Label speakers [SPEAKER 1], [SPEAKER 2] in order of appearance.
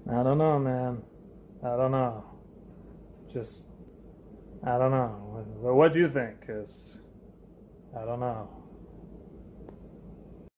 [SPEAKER 1] I don't know, man. I don't know. Just, I don't know. What do you think? 'Cause I don't know.